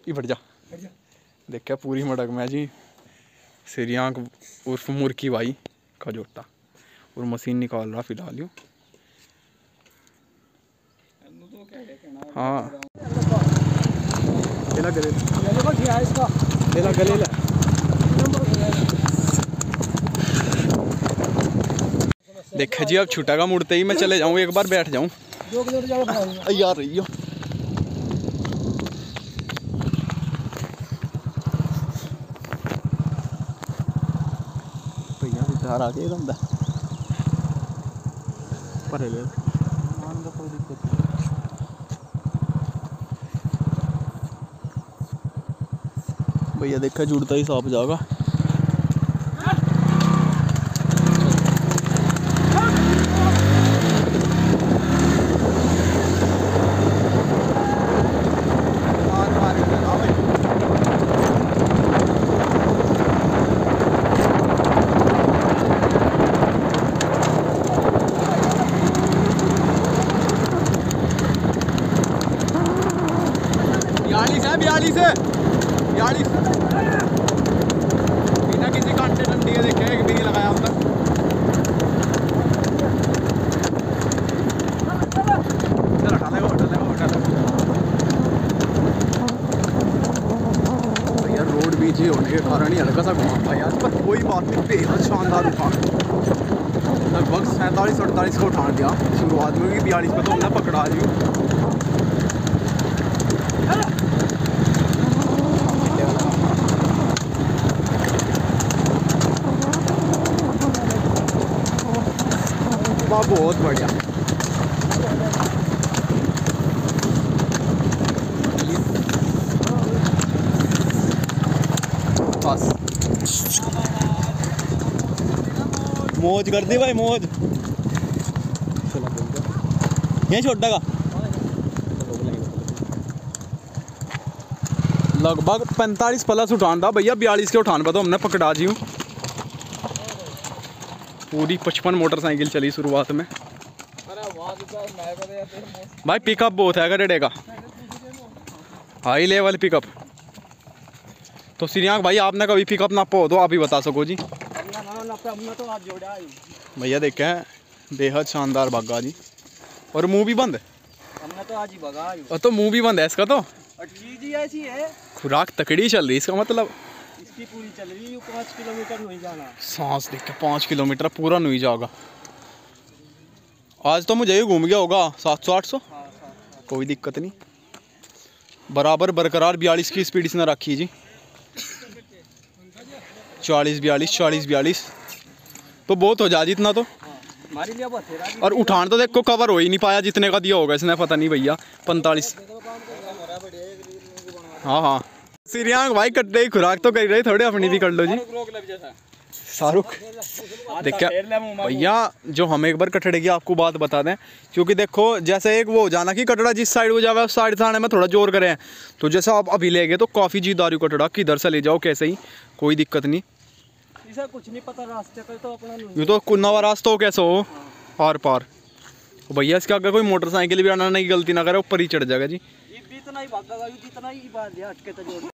बढ़ जा देखा पूरी मटक में जी सिरियांक उर्फ मुर्की भाई का जोटा और मशीन निकाल रहा फिलहाल यूँ। हाँ गले देखा जी अब छुटा का मुड़ते ही मैं चले जाऊँ एक बार बैठ जाऊँ यार रही हो भैया आ गए बंदा पर ले कोई दिक्कत नहीं। भैया देखा जुड़ता ही साफ जाएगा। बयालीस बिना किसी कांटे डंडी के देखे एक भी नहीं लगाया अब तक। भैया रोड बीच ही होने के कारण ही हल्का सा घुमा पाया आज, पर कोई बात नहीं, बेहद शानदार उठा। लगभग 47-48 को उठा दिया शुरुआत में, 42 पे तो हमने पकड़ा ली। बहुत बढ़िया बस मौज कर दी भाई मौज। यही छोटा का लगभग 45 प्लस उठान था भैया, 42 के उठान पर तो हमने पकड़ा जी हूँ। पूरी 55 मोटरसाइकिल चली शुरुआत में। भाई पिकअप बहुत है गड्ढे का, हाई लेवल पिकअप। तो श्रीयांक भाई आपने कभी पिकअप नापा हो तो आप ही बता सको जी। भैया देखे बेहद शानदार भागा जी, और मुंह भी बंद हमने तो आज ही भगा। और तो मुंह भी बंद है इसका, तो जी ऐसी है खुराक तकड़ी चल रही इसका मतलब। इसकी पूरी चल रही है 5 किलोमीटर नहीं जाना, सांस देख के 5 किलोमीटर पूरा नहीं जाएगा। आज तो मुझे ही घूम गया होगा 700-800। कोई दिक्कत नहीं, बराबर बरकरार 42 की स्पीड इसने रखी जी। 40-42 तो बहुत हो जाए इतना तो। और उठान तो देखो कवर हो ही नहीं पाया जितने का दिया होगा इसने, पता नहीं भैया 45। हाँ हाँ श्रीयांक भाई कट्टे ही खुराक तो कर रहे, थोड़े अपनी भी कर लो जी। शाहरुख देखा भैया, जो हम एक बार कटड़े की आपको बात बता दें, क्योंकि देखो जैसे एक वो जाना कि कटड़ा जिस साइड हो जाए उस साइड से आने में थोड़ा जोर करें, तो जैसा आप अभी ले गए तो काफ़ी जीदारू कटड़ा, किधर से ले जाओ कैसे ही कोई दिक्कत नहीं, कुछ नहीं पता रास्ते का। तो अपना ये तो नवा रास्ता हो कैसे हो पार पार भैया, इसके आगे कोई मोटरसाइकिल भी आना नहीं, गलती ना करे ऊपर ही चढ़ जाएगा जी। इतना ही भागा जितना ही बात है,